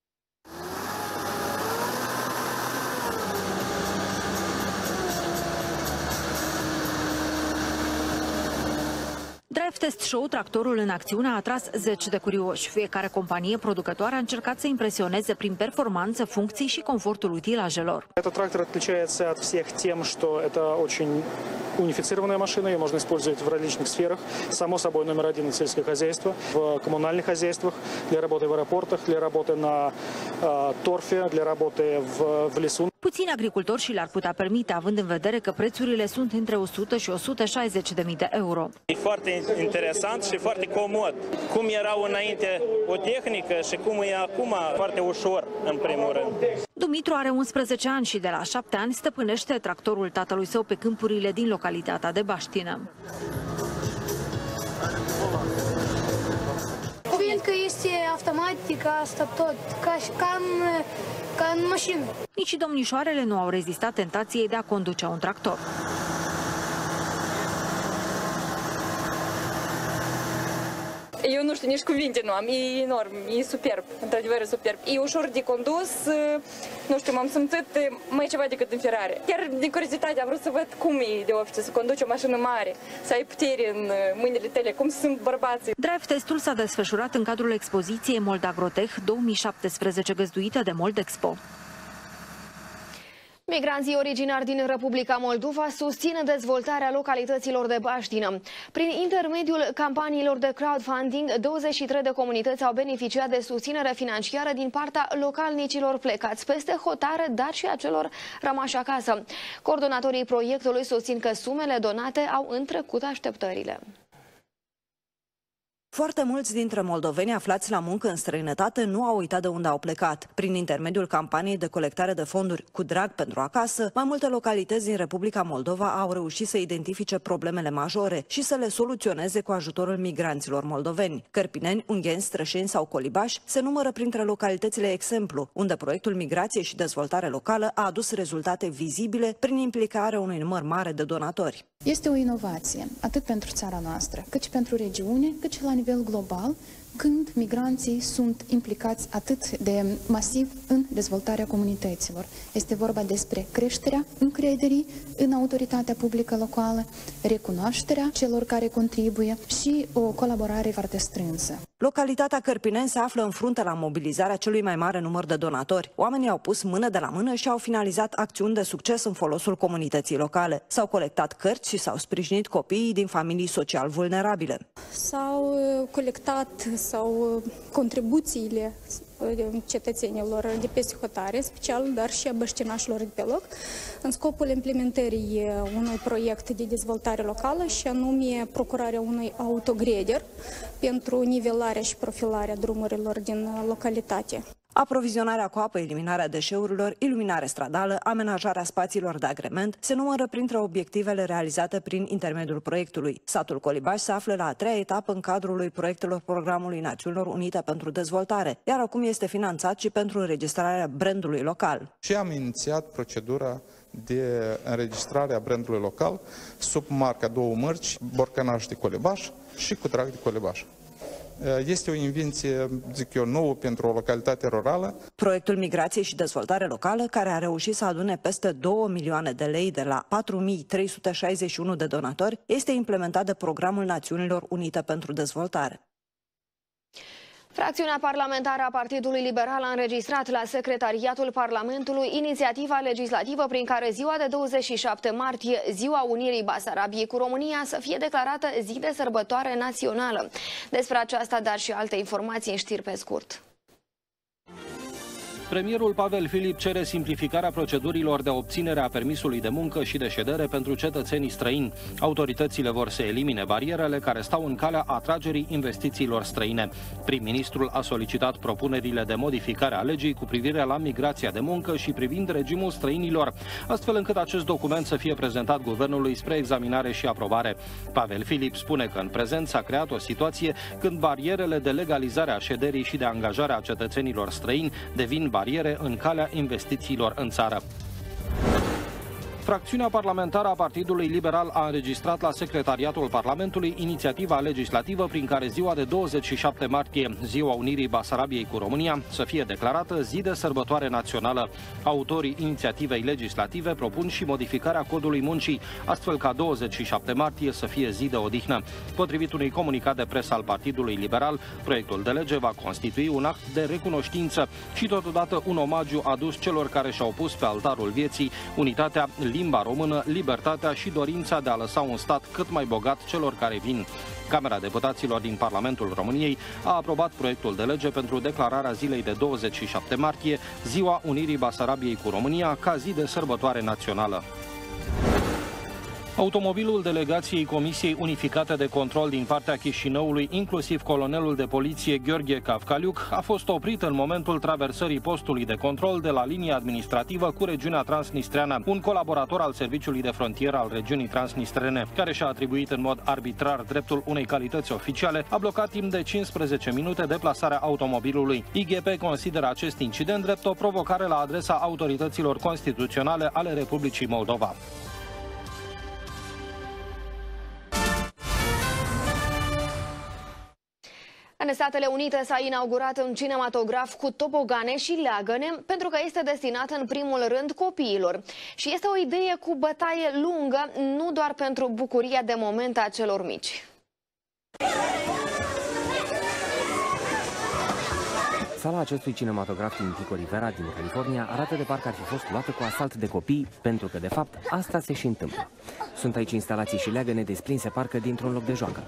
Drive Test Show, tractorul în acțiune, a atras zeci de curioși. Fiecare companie producătoare a încercat să impresioneze prin performanță, funcții și confortul utilajelor. Этот трактор отличается от всех тем, что это очень унифицированная машина, ее можно использовать в различных сферах. Само собой, номер один — это сельское хозяйство, в коммунальных хозяйствах, для работы в аэропортах, для работы на э, торфе, для работы в, в лесу. Puțini agricultori și le-ar putea permite, având în vedere că prețurile sunt între o sută și o sută șaizeci de mii de euro. E foarte interesant și foarte comod. Cum erau înainte o tehnică și cum e acum, foarte ușor, în primul rând. Dumitru are unsprezece ani și de la șapte ani stăpânește tractorul tatălui său pe câmpurile din localitatea de Baștină. Fiindcă este automatică asta tot, ca, ca, în, ca în mașină. Nici domnișoarele nu au rezistat tentației de a conduce un tractor. Eu nu știu, nici cuvinte nu am, e enorm, e superb, într-adevăr e superb. E ușor de condus, nu știu, m-am simțit mai ceva decât în Ferrari. Chiar din curiozitate am vrut să văd cum e de obște, să conduci o mașină mare, să ai putere în mâinile tale, cum sunt bărbații. Drive testul s-a desfășurat în cadrul expoziției Moldagro-Tech două mii șaptesprezece, găzduită de Moldexpo. Migranții originari din Republica Moldova susțin dezvoltarea localităților de Baștină. Prin intermediul campaniilor de crowdfunding, douăzeci și trei de comunități au beneficiat de susținere financiară din partea localnicilor plecați peste hotare, dar și a celor rămași acasă. Coordonatorii proiectului susțin că sumele donate au întrecut așteptările. Foarte mulți dintre moldoveni aflați la muncă în străinătate nu au uitat de unde au plecat. Prin intermediul campaniei de colectare de fonduri Cu drag pentru acasă, mai multe localități din Republica Moldova au reușit să identifice problemele majore și să le soluționeze cu ajutorul migranților moldoveni. Cărpineni, Ungheni, Strășeni sau Colibaș se numără printre localitățile exemplu, unde proiectul Migrație și Dezvoltare Locală a adus rezultate vizibile prin implicarea unui număr mare de donatori. Este o inovație, atât pentru țara noastră, cât și pentru regiune, cât și la nivel global, când migranții sunt implicați atât de masiv în dezvoltarea comunităților. Este vorba despre creșterea încrederii în autoritatea publică locală, recunoașterea celor care contribuie și o colaborare foarte strânsă. Localitatea Cărpineni se află în frunte la mobilizarea celui mai mare număr de donatori. Oamenii au pus mână de la mână și au finalizat acțiuni de succes în folosul comunității locale. S-au colectat cărți și s-au sprijinit copiii din familii social vulnerabile. S-au colectat sau contribuțiile cetățenilor de peste hotare, special, dar și a băștinașilor de pe loc, în scopul implementării unui proiect de dezvoltare locală și anume procurarea unui autogreder pentru nivelarea și profilarea drumurilor din localitate. Aprovizionarea cu apă, eliminarea deșeurilor, iluminare stradală, amenajarea spațiilor de agrement se numără printre obiectivele realizate prin intermediul proiectului. Satul Colibaș se află la a treia etapă în cadrul proiectelor Programului Națiunilor Unite pentru Dezvoltare, iar acum este finanțat și pentru înregistrarea brandului local. Și am inițiat procedura de înregistrare a brandului local sub marca două mărci, Borcanaș de Colibaș și Cu drag de Colibaș. Este o invenție, zic eu, nouă pentru o localitate rurală. Proiectul Migrație și Dezvoltare Locală, care a reușit să adune peste două milioane de lei de la patru mii trei sute șaizeci și unu de donatori, este implementat de Programul Națiunilor Unite pentru Dezvoltare. Fracțiunea parlamentară a Partidului Liberal a înregistrat la Secretariatul Parlamentului inițiativa legislativă prin care ziua de douăzeci și șapte martie, Ziua Unirii Basarabiei cu România, să fie declarată zi de sărbătoare națională. Despre aceasta, dar și alte informații în știri pe scurt. Premierul Pavel Filip cere simplificarea procedurilor de obținere a permisului de muncă și de ședere pentru cetățenii străini. Autoritățile vor să elimine barierele care stau în calea atragerii investițiilor străine. Prim-ministrul a solicitat propunerile de modificare a legii cu privire la migrația de muncă și privind regimul străinilor, astfel încât acest document să fie prezentat guvernului spre examinare și aprobare. Pavel Filip spune că în prezent s-a creat o situație când barierele de legalizare a șederii și de angajare a cetățenilor străini devin barierele bariere în calea investițiilor în țară. Fracțiunea parlamentară a Partidului Liberal a înregistrat la Secretariatul Parlamentului inițiativa legislativă prin care ziua de douăzeci și șapte martie, Ziua Unirii Basarabiei cu România, să fie declarată zi de sărbătoare națională. Autorii inițiativei legislative propun și modificarea codului muncii, astfel ca douăzeci și șapte martie să fie zi de odihnă. Potrivit unui comunicat de presă al Partidului Liberal, proiectul de lege va constitui un act de recunoștință și totodată un omagiu adus celor care și-au pus pe altarul vieții unitatea, limba română, libertatea și dorința de a lăsa un stat cât mai bogat celor care vin. Camera Deputaților din Parlamentul României a aprobat proiectul de lege pentru declararea zilei de douăzeci și șapte martie, Ziua Unirii Basarabiei cu România, ca zi de sărbătoare națională. Automobilul delegației Comisiei Unificate de Control din partea Chișinăului, inclusiv colonelul de poliție Gheorghe Cavcaliuc, a fost oprit în momentul traversării postului de control de la linia administrativă cu regiunea transnistreană. Un colaborator al Serviciului de Frontieră al regiunii transnistrene, care și-a atribuit în mod arbitrar dreptul unei calități oficiale, a blocat timp de cincisprezece minute deplasarea automobilului. I G P consideră acest incident drept o provocare la adresa autorităților constituționale ale Republicii Moldova. În Statele Unite s-a inaugurat un cinematograf cu tobogane și leagăne pentru că este destinat în primul rând copiilor. Și este o idee cu bătaie lungă, nu doar pentru bucuria de moment a celor mici. Sala acestui cinematograf din Pico Rivera, din California, arată de parcă ar fi fost luată cu asalt de copii, pentru că, de fapt, asta se și întâmplă. Sunt aici instalații și leagăne desprinse parcă dintr-un loc de joacă.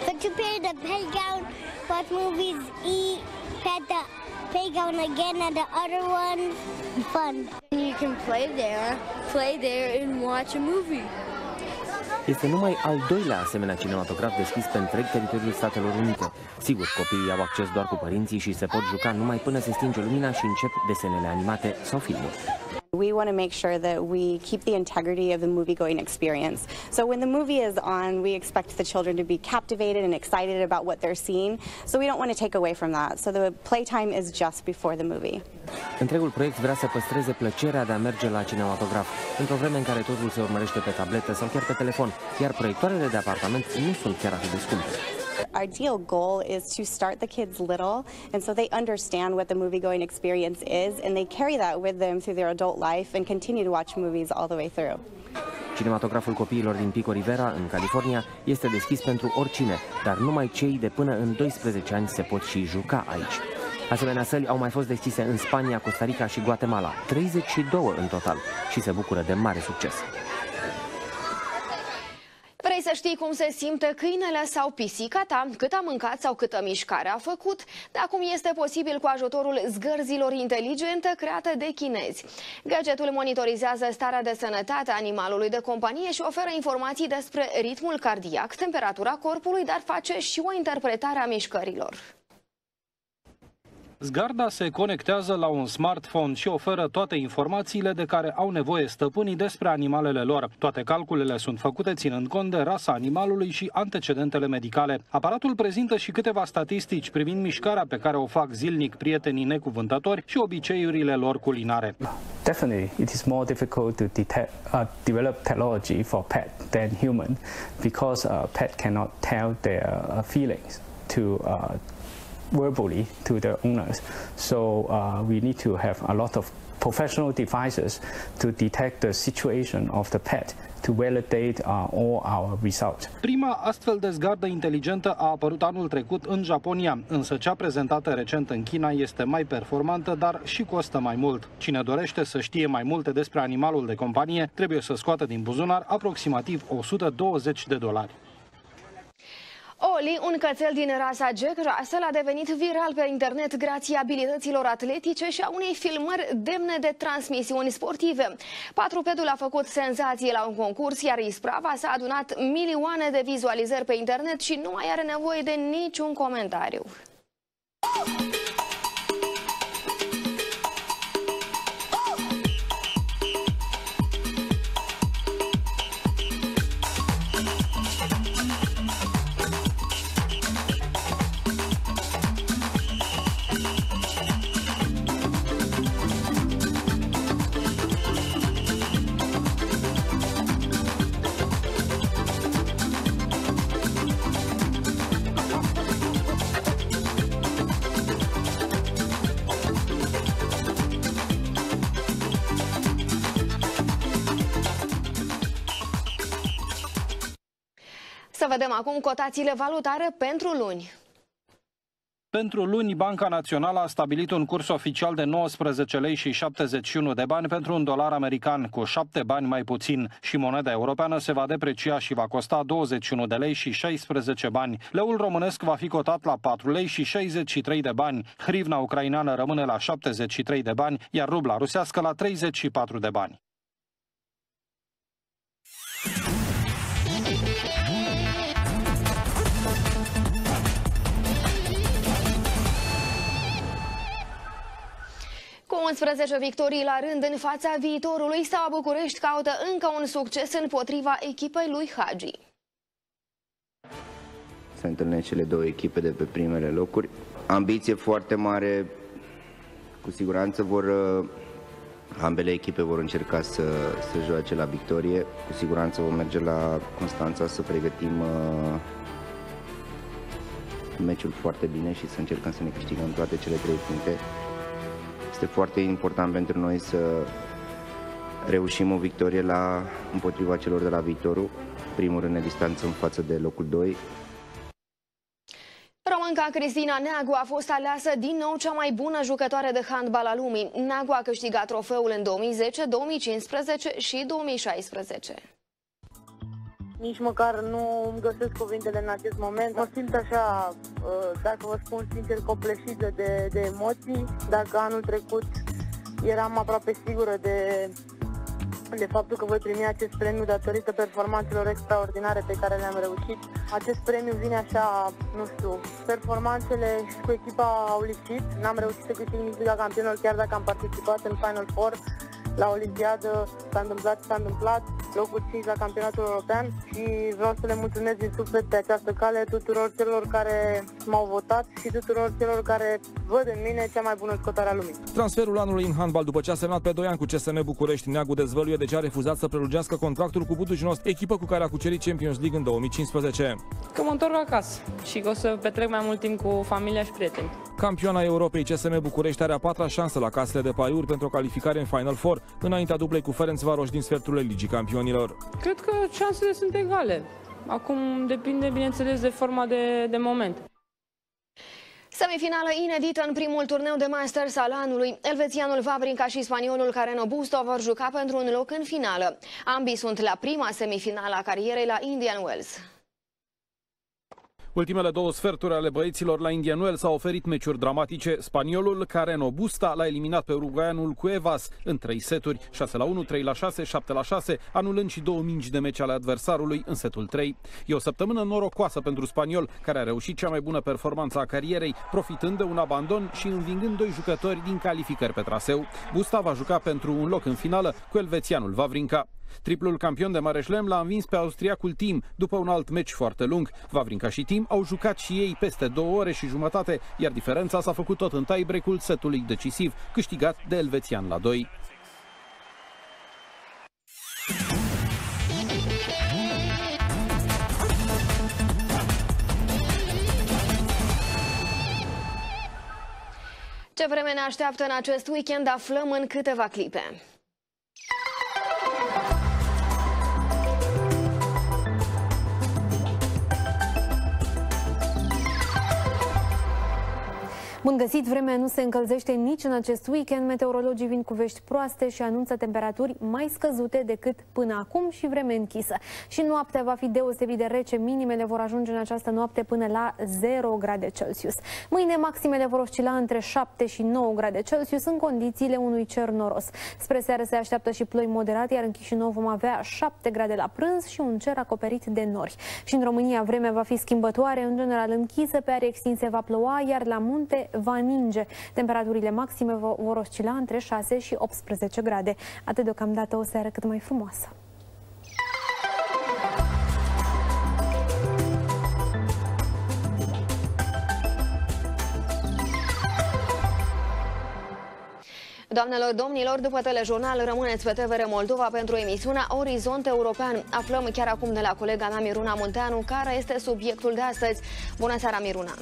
Watch movies, eat, pet the playground again and the other one, fun. You can play there, play there and watch a movie. Este numai al doilea asemenea cinematograf deschis pe întreg teritoriul Statelor Unite. Sigur, copiii au acces doar cu părinții și se pot juca numai până se stinge lumina și încep desenele animate sau filmuri. We want to make sure that we keep the integrity of the movie-going experience. So when the movie is on, we expect the children to be captivated and excited about what they're seeing. So we don't want to take away from that. So the playtime is just before the movie. Întregul proiect vrea să păstreze plăcerea de a merge la cinematograf, într-o vreme în care totul se urmărește pe tabletă sau chiar pe telefon, iar proiectoarele de apartament nu sunt chiar atât de scumpe. Our ideal goal is to start the kids little, and so they understand what the movie-going experience is, and they carry that with them through their adult life and continue to watch movies all the way through. Cinematograful copiilor din Pico Rivera, în California, este deschis pentru oricine, dar numai cei de până în doisprezece ani se pot și juca aici. Asemenea săli au mai fost deschise în Spania, Costa Rica și Guatemala, treizeci și doi în total, și se bucură de mare succes. Vrei să știi cum se simte câinele sau pisica ta, cât a mâncat sau câtă mișcare a făcut? De acum este posibil cu ajutorul zgârzilor inteligente create de chinezi. Gadgetul monitorizează starea de sănătate a animalului de companie și oferă informații despre ritmul cardiac, temperatura corpului, dar face și o interpretare a mișcărilor. Zgarda se conectează la un smartphone și oferă toate informațiile de care au nevoie stăpânii despre animalele lor. Toate calculele sunt făcute ținând cont de rasa animalului și antecedentele medicale. Aparatul prezintă și câteva statistici privind mișcarea pe care o fac zilnic prietenii necuvântători și obiceiurile lor culinare. Definitely, it is more difficult to detect, uh, develop technology for pet than human, because uh, pet cannot tell their uh, feelings to uh, verbally to the owners. So uh, we need to have a lot of professional devices to detect the situation of the pet, to validate uh, all our results. Prima astfel de zgardă inteligentă a apărut anul trecut în Japonia, însă cea prezentată recent în China este mai performantă, dar și costă mai mult. Cine dorește să știe mai multe despre animalul de companie, trebuie să scoată din buzunar aproximativ o sută douăzeci de dolari. Oli, un cățel din rasa Jack Russell, a devenit viral pe internet grație abilităților atletice și a unei filmări demne de transmisiuni sportive. Patrupedul a făcut senzație la un concurs, iar isprava s-a adunat milioane de vizualizări pe internet și nu mai are nevoie de niciun comentariu. Să vedem acum cotațiile valutare pentru luni. Pentru luni, Banca Națională a stabilit un curs oficial de nouăsprezece lei și șaptezeci și unu de bani pentru un dolar american, cu șapte bani mai puțin, și moneda europeană se va deprecia și va costa douăzeci și unu de lei și șaisprezece bani. Leul românesc va fi cotat la patru lei și șaizeci și trei de bani, hrivna ucraineană rămâne la șaptezeci și trei de bani, iar rubla rusească la treizeci și patru de bani. Cu unsprezece victorii la rând în fața Viitorului, Steaua București caută încă un succes împotriva echipei lui Hagi. Se întâlnesc cele două echipe de pe primele locuri. Ambiție foarte mare, cu siguranță vor, ambele echipe vor încerca să, să joace la victorie. Cu siguranță vom merge la Constanța să pregătim uh, meciul foarte bine și să încercăm să ne câștigăm toate cele trei puncte. Este foarte important pentru noi să reușim o victorie la, împotriva celor de la Viitorul. Primul rând ne distanțăm față de locul doi. Românca Cristina Neagu a fost aleasă din nou cea mai bună jucătoare de handbal a lumii. Neagu a câștigat trofeul în două mii zece, două mii cincisprezece și două mii șaisprezece. Nici măcar nu îmi găsesc cuvintele în acest moment. Mă simt așa, dacă vă spun sincer, copleșită de, de emoții. Dacă anul trecut eram aproape sigură de, de faptul că voi primi acest premiu datorită performanțelor extraordinare pe care le-am reușit. Acest premiu vine așa, nu știu, performanțele cu echipa au lipsit. N-am reușit să câștig nici Liga Campionilor, chiar dacă am participat în Final Four. La Olimpiadă s-a întâmplat ce s-a întâmplat, locul cinci la campionatul european, și vreau să le mulțumesc din suflet pe această cale tuturor celor care m-au votat și tuturor celor care văd în mine cea mai bună jucătoare a lumii. Transferul anului în handbal: după ce a semnat pe doi ani cu C S M București, Neagu dezvăluie de ce a refuzat să prelungească contractul cu Budușnost, echipă cu care a cucerit Champions League în două mii cincisprezece. Că mă întorc acasă și că o să petrec mai mult timp cu familia și prieteni. Campioana Europei, C S M București are a patra șansă la casele de paiuri pentru o calificare în Final Four, înaintea dublei cu Ferencvaros din sferturile Ligii Campionilor. Cred că șansele sunt egale. Acum depinde, bineînțeles, de forma de, de moment. Semifinală inedită în primul turneu de Masters al anului. Elvețianul Wawrinka și spaniolul Carreno Busto vor juca pentru un loc în finală. Ambii sunt la prima semifinală a carierei la Indian Wells. Ultimele două sferturi ale băieților la Indian Wells au oferit meciuri dramatice. Spaniolul Carreno Busta l-a eliminat pe uruguaianul Cuevas în trei seturi, șase la unu, trei la șase, șapte la șase, anulând și două mingi de meci ale adversarului în setul trei. E o săptămână norocoasă pentru spaniol, care a reușit cea mai bună performanță a carierei, profitând de un abandon și învingând doi jucători din calificări pe traseu. Busta va juca pentru un loc în finală cu elvețianul Wawrinka. Triplul campion de mare șlem l-a învins pe austriacul Thiem după un alt meci foarte lung. Wawrinka și Thiem au jucat și ei peste două ore și jumătate, iar diferența s-a făcut tot în tie-break-ul setului decisiv, câștigat de elvețian la doi. Ce vreme ne așteaptă în acest weekend aflăm în câteva clipe. Bun găsit! Vremea nu se încălzește nici în acest weekend. Meteorologii vin cu vești proaste și anunță temperaturi mai scăzute decât până acum și vreme închisă. Și noaptea va fi deosebit de rece. Minimele vor ajunge în această noapte până la zero grade Celsius. Mâine maximele vor oscila între șapte și nouă grade Celsius în condițiile unui cer noros. Spre seară se așteaptă și ploi moderate, iar în Chișinău vom avea șapte grade la prânz și un cer acoperit de nori. Și în România vremea va fi schimbătoare, în general închisă, pe arii extinse va ploua, iar la munte va ninge. Temperaturile maxime vor oscila între șase și optsprezece grade. Atât deocamdată, o seară cât mai frumoasă. Doamnelor, domnilor, după telejurnal rămâneți pe T V R Moldova pentru emisiunea Orizont European. Aflăm chiar acum de la colega mea Miruna Munteanu care este subiectul de astăzi. Bună seara, Miruna!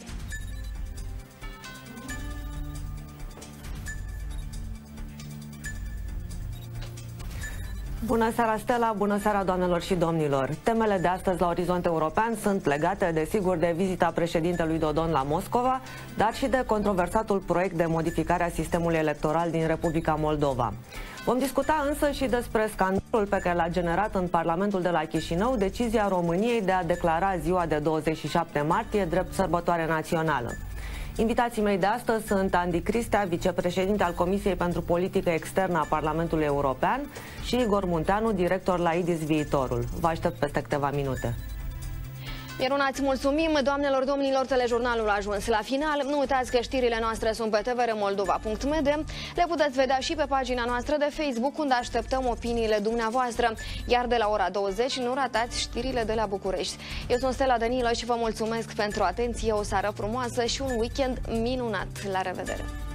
Bună seara, Stella! Bună seara, doamnelor și domnilor! Temele de astăzi la Orizont European sunt legate, desigur, de vizita președintelui Dodon la Moscova, dar și de controversatul proiect de modificare a sistemului electoral din Republica Moldova. Vom discuta însă și despre scandalul pe care l-a generat în Parlamentul de la Chișinău decizia României de a declara ziua de douăzeci și șapte martie drept sărbătoare națională. Invitații mei de astăzi sunt Andy Cristea, vicepreședinte al Comisiei pentru Politică Externă a Parlamentului European, și Igor Munteanu, director la I D I S Viitorul. Vă aștept peste câteva minute. Miruna, îți mulțumim. Doamnelor, domnilor, telejurnalul a ajuns la final. Nu uitați că știrile noastre sunt pe t v r moldova punct m d. Le puteți vedea și pe pagina noastră de Facebook, unde așteptăm opiniile dumneavoastră. Iar de la ora douăzeci nu ratați știrile de la București. Eu sunt Stella Danilă și vă mulțumesc pentru atenție, o seară frumoasă și un weekend minunat. La revedere!